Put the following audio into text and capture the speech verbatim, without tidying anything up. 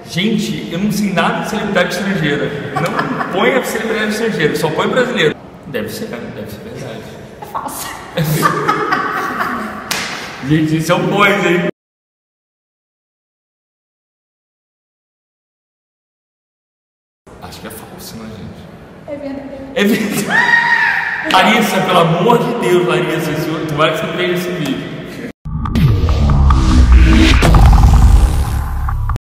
Gente, eu não sei nada de celebridade estrangeira. Não põe a celebridade estrangeira, só põe brasileiro. Deve ser, deve ser verdade. É falso. Gente, isso é um boys, hein? Acho que é falso, né, gente? É verdade. É verdade. Larissa, pelo amor de Deus, Larissa, tomara que você não veja esse vídeo.